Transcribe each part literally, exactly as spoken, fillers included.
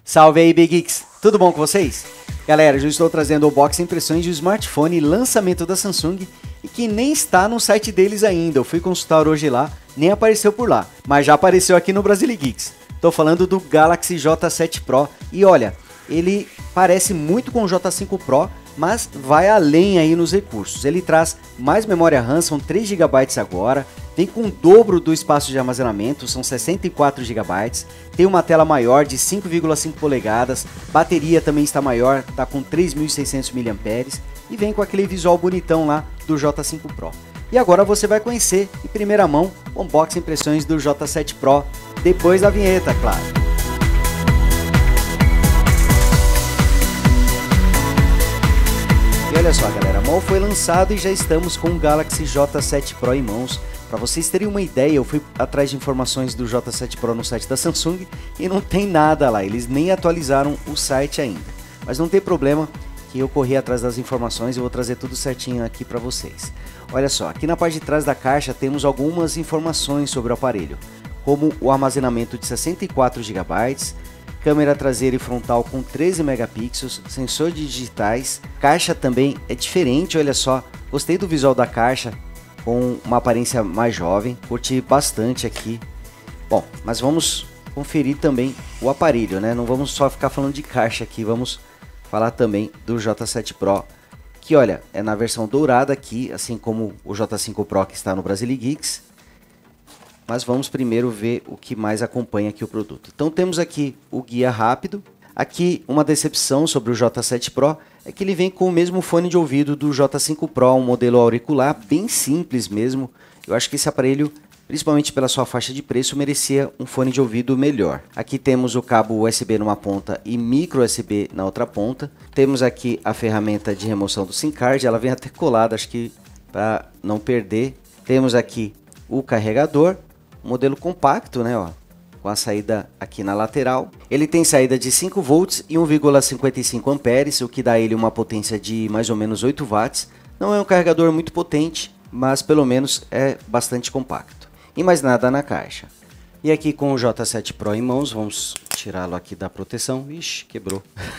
Salve aí, Big Geeks! Tudo bom com vocês? Galera, eu estou trazendo o box impressões de um smartphone lançamento da Samsung e que nem está no site deles ainda. Eu fui consultar hoje lá, nem apareceu por lá, mas já apareceu aqui no Brasil Geeks. Estou falando do Galaxy J sete Pro e olha, ele parece muito com o J cinco Pro, mas vai além aí nos recursos. Ele traz mais memória RAM, são três gigabytes agora, vem com o dobro do espaço de armazenamento, são sessenta e quatro gigabytes, tem uma tela maior de cinco vírgula cinco polegadas, bateria também está maior, está com três mil e seiscentos miliampères hora e vem com aquele visual bonitão lá do J cinco Pro. E agora você vai conhecer em primeira mão o unboxing impressões do J sete Pro, depois da vinheta, claro. E olha só galera, mal foi lançado e já estamos com o Galaxy J sete Pro em mãos. Para vocês terem uma ideia, eu fui atrás de informações do J sete Pro no site da Samsung e não tem nada lá, eles nem atualizaram o site ainda. Mas não tem problema, que eu corri atrás das informações e vou trazer tudo certinho aqui para vocês. Olha só, aqui na parte de trás da caixa temos algumas informações sobre o aparelho, como o armazenamento de sessenta e quatro gigabytes, câmera traseira e frontal com treze megapixels, sensor de digitais, caixa também é diferente, olha só, gostei do visual da caixa, com uma aparência mais jovem, curti bastante aqui. Bom, mas vamos conferir também o aparelho, né? Não vamos só ficar falando de caixa aqui, vamos falar também do J sete Pro, que olha, é na versão dourada aqui, assim como o J cinco Pro que está no Brasil Geeks. Mas vamos primeiro ver o que mais acompanha aqui o produto. Então temos aqui o guia rápido. Aqui uma decepção sobre o J sete Pro é que ele vem com o mesmo fone de ouvido do J cinco Pro, um modelo auricular bem simples mesmo. Eu acho que esse aparelho, principalmente pela sua faixa de preço, merecia um fone de ouvido melhor. Aqui temos o cabo U S B numa ponta e micro U S B na outra ponta. Temos aqui a ferramenta de remoção do SIM card, ela vem até colada, acho que para não perder. Temos aqui o carregador. Modelo compacto, né, ó, com a saída aqui na lateral. Ele tem saída de cinco volts e um vírgula cinquenta e cinco amperes, o que dá ele uma potência de mais ou menos oito watts. Não é um carregador muito potente, mas pelo menos é bastante compacto. E mais nada na caixa. E aqui com o J sete Pro em mãos, vamos tirá-lo aqui da proteção. Ixi, quebrou.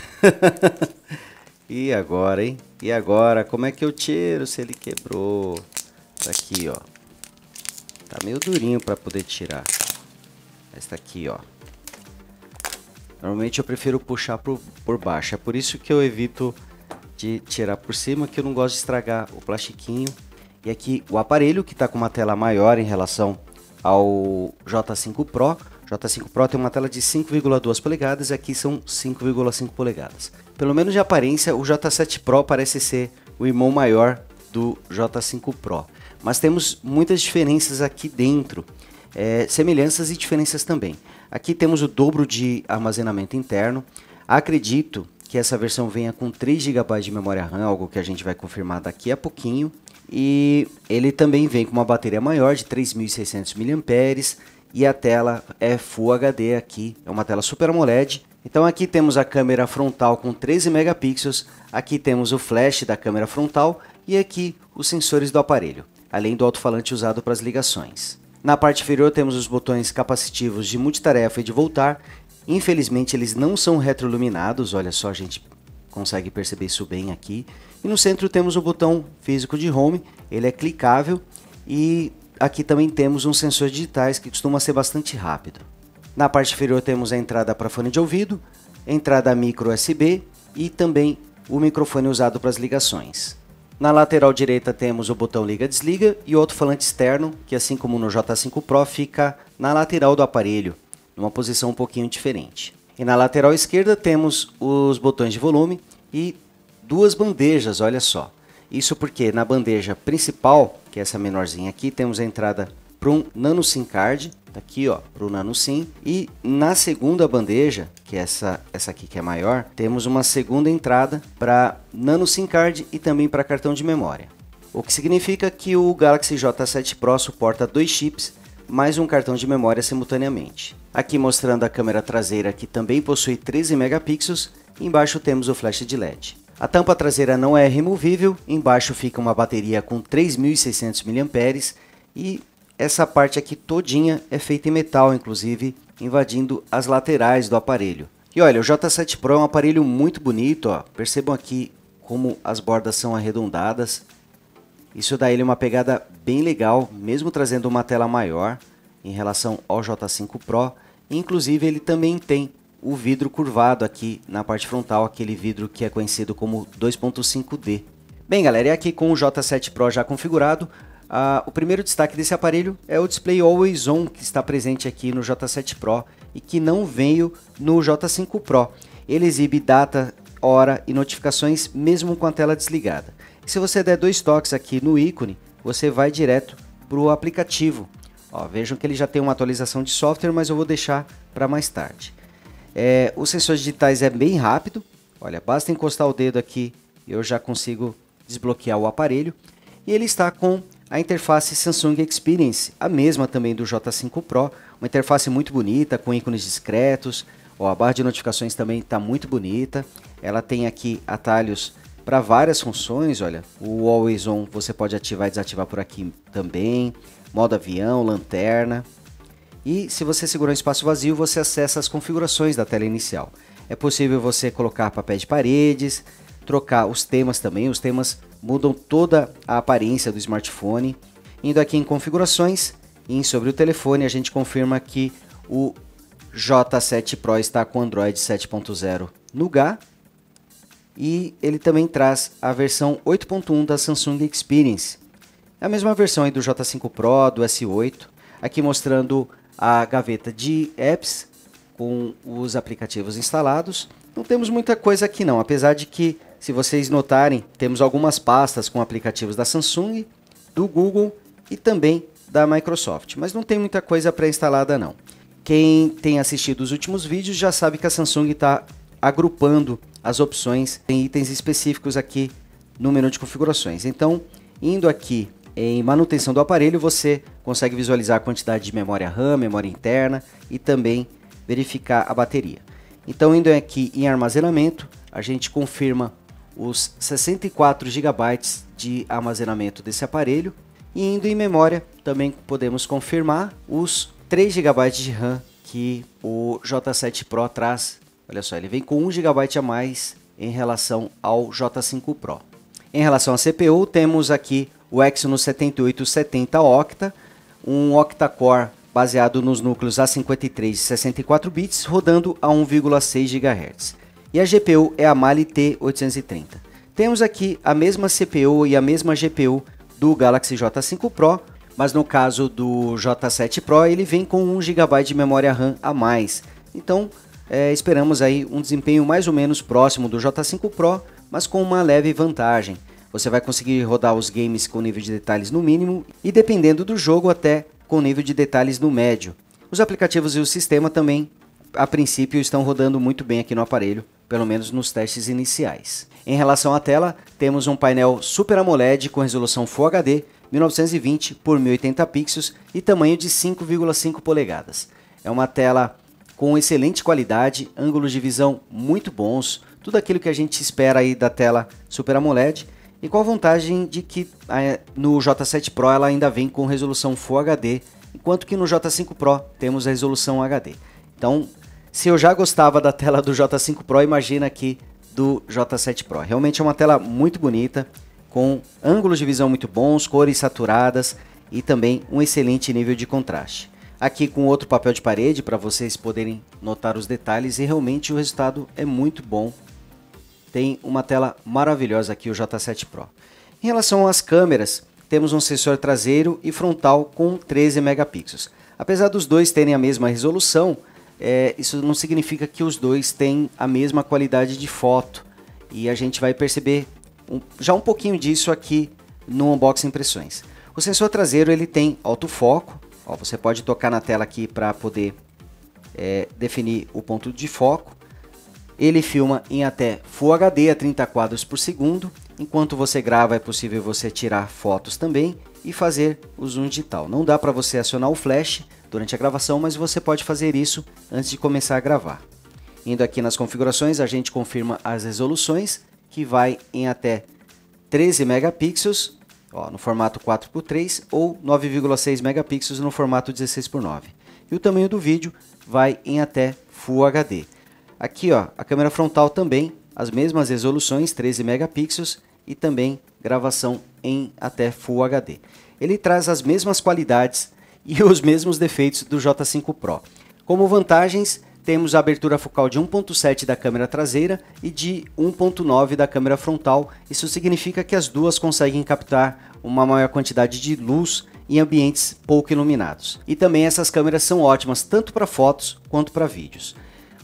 E agora, hein? E agora, como é que eu tiro se ele quebrou? Tá aqui, ó. Tá meio durinho para poder tirar. Esta aqui, ó. Normalmente eu prefiro puxar por, por baixo. É por isso que eu evito de tirar por cima, que eu não gosto de estragar o plastiquinho. E aqui o aparelho, que está com uma tela maior em relação ao J cinco Pro. J cinco Pro tem uma tela de cinco vírgula duas polegadas e aqui são cinco vírgula cinco polegadas. Pelo menos de aparência, o J sete Pro parece ser o irmão maior do J cinco Pro. Mas temos muitas diferenças aqui dentro, é, semelhanças e diferenças também. Aqui temos o dobro de armazenamento interno. Acredito que essa versão venha com três gigabytes de memória RAM, algo que a gente vai confirmar daqui a pouquinho. E ele também vem com uma bateria maior de três mil e seiscentos miliampères hora e a tela é Full H D aqui, é uma tela Super AMOLED. Então aqui temos a câmera frontal com treze megapixels, aqui temos o flash da câmera frontal e aqui os sensores do aparelho, além do alto-falante usado para as ligações. Na parte inferior temos os botões capacitivos de multitarefa e de voltar. Infelizmente eles não são retroiluminados, olha só, a gente consegue perceber isso bem aqui. E no centro temos o botão físico de home, ele é clicável e aqui também temos um sensor digitais que costuma ser bastante rápido. Na parte inferior temos a entrada para fone de ouvido, entrada micro U S B e também o microfone usado para as ligações. Na lateral direita temos o botão liga-desliga e o alto-falante externo, que assim como no J cinco Pro fica na lateral do aparelho, numa posição um pouquinho diferente. E na lateral esquerda temos os botões de volume e duas bandejas, olha só. Isso porque na bandeja principal, que é essa menorzinha aqui, temos a entrada para um nano SIM card, tá aqui ó, para o nano SIM, e na segunda bandeja, que é essa, essa aqui que é maior, temos uma segunda entrada para nano SIM card e também para cartão de memória. O que significa que o Galaxy J sete Pro suporta dois chips, mais um cartão de memória simultaneamente. Aqui mostrando a câmera traseira que também possui treze megapixels, embaixo temos o flash de L E D. A tampa traseira não é removível, embaixo fica uma bateria com três mil e seiscentos miliampères hora e essa parte aqui todinha é feita em metal, inclusive invadindo as laterais do aparelho. E olha, o J sete Pro é um aparelho muito bonito, ó. Percebam aqui como as bordas são arredondadas. Isso dá ele uma pegada bem legal, mesmo trazendo uma tela maior em relação ao J cinco Pro. Inclusive ele também tem o vidro curvado aqui na parte frontal, aquele vidro que é conhecido como dois ponto cinco D. Bem galera, e aqui com o J sete Pro já configurado, uh, o primeiro destaque desse aparelho é o display Always On, que está presente aqui no J sete Pro e que não veio no J cinco Pro. Ele exibe data, hora e notificações mesmo com a tela desligada. E se você der dois toques aqui no ícone, você vai direto para o aplicativo. Ó, vejam que ele já tem uma atualização de software, mas eu vou deixar para mais tarde. É, os sensores digitais é bem rápido. Olha, basta encostar o dedo aqui e eu já consigo desbloquear o aparelho. E ele está com a interface Samsung Experience, a mesma também do J cinco Pro. Uma interface muito bonita, com ícones discretos. Ó, a barra de notificações também está muito bonita. Ela tem aqui atalhos para várias funções. Olha, o Always On você pode ativar e desativar por aqui também. Modo avião, lanterna. E se você segurar um espaço vazio, você acessa as configurações da tela inicial. É possível você colocar papéis de paredes, trocar os temas também. Os temas mudam toda a aparência do smartphone. Indo aqui em configurações, e em sobre o telefone, a gente confirma que o J sete Pro está com Android sete ponto zero Nougat. E ele também traz a versão oito ponto um da Samsung Experience. É a mesma versão aí do J cinco Pro, do S oito. Aqui mostrando a gaveta de apps com os aplicativos instalados. Não temos muita coisa aqui não, apesar de que, se vocês notarem, temos algumas pastas com aplicativos da Samsung, do Google e também da Microsoft. Mas não tem muita coisa pré-instalada não. Quem tem assistido os últimos vídeos já sabe que a Samsung está agrupando as opções em itens específicos aqui no menu de configurações. Então, indo aqui em manutenção do aparelho, você consegue visualizar a quantidade de memória RAM, memória interna e também verificar a bateria. Então, indo aqui em armazenamento, a gente confirma os sessenta e quatro gigabytes de armazenamento desse aparelho. E indo em memória, também podemos confirmar os três gigabytes de RAM que o J sete Pro traz. Olha só, ele vem com um gigabyte a mais em relação ao J cinco Pro. Em relação à C P U, temos aqui o Exynos setenta e oito setenta Octa, um octa-core baseado nos núcleos A cinquenta e três e sessenta e quatro bits, rodando a um vírgula seis gigahertz. E a G P U é a Mali T oitocentos e trinta. Temos aqui a mesma C P U e a mesma G P U do Galaxy J cinco Pro, mas no caso do J sete Pro ele vem com um gigabyte de memória RAM a mais. Então é, esperamos aí um desempenho mais ou menos próximo do J cinco Pro, mas com uma leve vantagem. Você vai conseguir rodar os games com nível de detalhes no mínimo e, dependendo do jogo, até com nível de detalhes no médio. Os aplicativos e o sistema também, a princípio, estão rodando muito bem aqui no aparelho, pelo menos nos testes iniciais. Em relação à tela, temos um painel Super AMOLED com resolução Full H D mil novecentos e vinte por mil e oitenta pixels e tamanho de cinco vírgula cinco polegadas. É uma tela com excelente qualidade, ângulos de visão muito bons, tudo aquilo que a gente espera aí da tela Super AMOLED. E com a vantagem de que no J sete Pro ela ainda vem com resolução Full H D, enquanto que no J cinco Pro temos a resolução H D. Então, se eu já gostava da tela do J cinco Pro, imagina aqui do J sete Pro. Realmente é uma tela muito bonita, com ângulos de visão muito bons, cores saturadas e também um excelente nível de contraste. Aqui com outro papel de parede para vocês poderem notar os detalhes, e realmente o resultado é muito bom. Tem uma tela maravilhosa aqui o J sete Pro. Em relação às câmeras, temos um sensor traseiro e frontal com treze megapixels. Apesar dos dois terem a mesma resolução, é, isso não significa que os dois têm a mesma qualidade de foto. E a gente vai perceber um, já um pouquinho disso aqui no Unboxing Impressões. O sensor traseiro ele tem autofoco. Ó, você pode tocar na tela aqui para poder é, definir o ponto de foco. Ele filma em até Full H D a trinta quadros por segundo. Enquanto você grava é possível você tirar fotos também e fazer o zoom digital. Não dá para você acionar o flash durante a gravação, mas você pode fazer isso antes de começar a gravar. Indo aqui nas configurações, a gente confirma as resoluções, que vai em até treze megapixels, ó, no formato quatro por três, ou nove vírgula seis megapixels no formato dezesseis por nove. E o tamanho do vídeo vai em até Full H D. Aqui, ó, a câmera frontal também, as mesmas resoluções, treze megapixels e também gravação em até Full H D. Ele traz as mesmas qualidades e os mesmos defeitos do J cinco Pro. Como vantagens, temos a abertura focal de um ponto sete da câmera traseira e de um ponto nove da câmera frontal. Isso significa que as duas conseguem captar uma maior quantidade de luz em ambientes pouco iluminados. E também essas câmeras são ótimas tanto para fotos quanto para vídeos.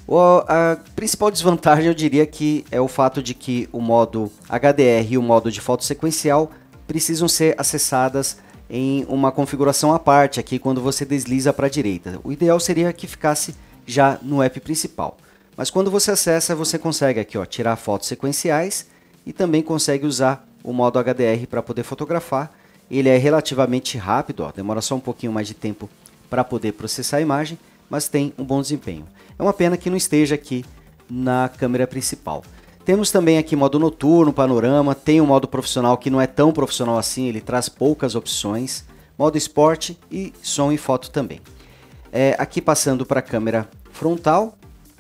A principal desvantagem eu diria que é o fato de que o modo H D R e o modo de foto sequencial precisam ser acessadas em uma configuração à parte aqui quando você desliza para a direita. O ideal seria que ficasse já no app principal. Mas quando você acessa, você consegue aqui, ó, tirar fotos sequenciais e também consegue usar o modo H D R para poder fotografar. Ele é relativamente rápido, ó, demora só um pouquinho mais de tempo para poder processar a imagem, mas tem um bom desempenho. É uma pena que não esteja aqui na câmera principal. Temos também aqui modo noturno, panorama, tem o modo profissional que não é tão profissional assim, ele traz poucas opções, modo esporte e som e foto também. É, aqui passando para a câmera frontal,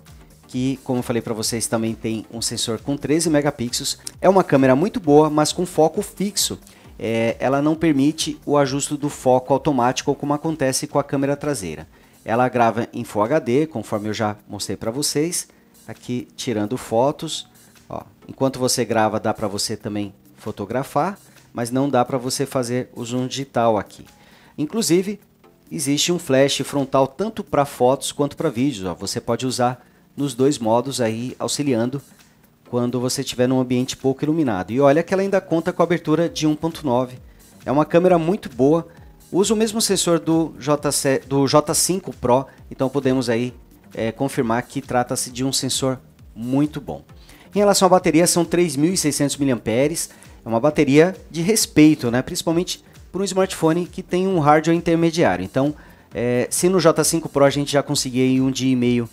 que como eu falei para vocês também tem um sensor com treze megapixels. É uma câmera muito boa, mas com foco fixo. É, ela não permite o ajuste do foco automático como acontece com a câmera traseira. Ela grava em Full H D, conforme eu já mostrei para vocês. Aqui tirando fotos. Ó, enquanto você grava dá para você também fotografar, mas não dá para você fazer o zoom digital aqui. Inclusive, existe um flash frontal tanto para fotos quanto para vídeos. Ó. Você pode usar nos dois modos aí, auxiliando quando você estiver num ambiente pouco iluminado. E olha que ela ainda conta com a abertura de um ponto nove. É uma câmera muito boa. Usa o mesmo sensor do, J, do J cinco Pro, então podemos aí é, confirmar que trata-se de um sensor muito bom. Em relação à bateria, são três mil e seiscentos miliampères hora. É uma bateria de respeito, né? Principalmente para um smartphone que tem um hardware intermediário. Então, é, se no J cinco Pro a gente já conseguia um dia e meio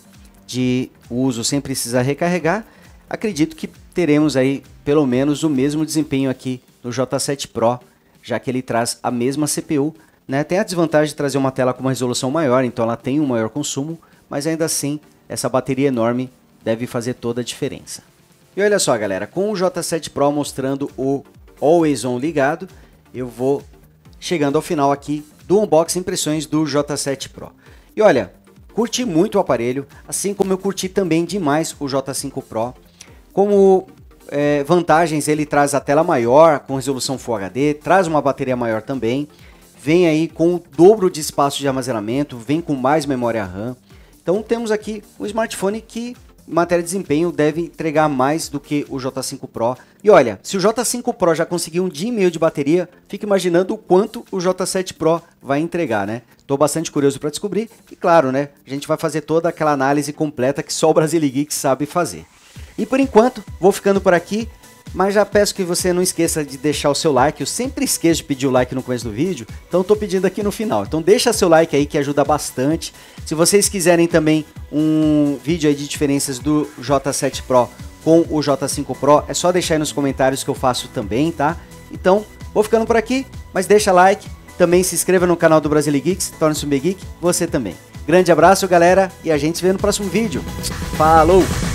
de uso sem precisar recarregar, acredito que teremos aí pelo menos o mesmo desempenho aqui no J sete Pro, já que ele traz a mesma C P U, né? Tem a desvantagem de trazer uma tela com uma resolução maior, então ela tem um maior consumo, mas ainda assim essa bateria enorme deve fazer toda a diferença. E olha só, galera, com o J sete Pro mostrando o Always On ligado, eu vou chegando ao final aqui do unboxing impressões do J sete Pro. E olha, curti muito o aparelho, assim como eu curti também demais o J cinco Pro. Como é, vantagens, ele traz a tela maior com resolução Full H D, traz uma bateria maior também, vem aí com o dobro de espaço de armazenamento, vem com mais memória RAM. Então temos aqui um smartphone que, em matéria de desempenho, deve entregar mais do que o J cinco Pro. E olha, se o J cinco Pro já conseguiu um dia e meio de bateria, fica imaginando o quanto o J sete Pro vai entregar, né? Estou bastante curioso para descobrir e claro, né? A gente vai fazer toda aquela análise completa que só o Brasilegeek sabe fazer. E por enquanto, vou ficando por aqui, mas já peço que você não esqueça de deixar o seu like. Eu sempre esqueço de pedir o like no começo do vídeo, então estou pedindo aqui no final. Então deixa seu like aí que ajuda bastante. Se vocês quiserem também um vídeo aí de diferenças do J sete Pro com o J cinco Pro, é só deixar aí nos comentários que eu faço também, tá? Então, vou ficando por aqui, mas deixa like, também se inscreva no canal do Brasilegeeks, torne-se um B-Geek, você também. Grande abraço, galera, e a gente se vê no próximo vídeo. Falou!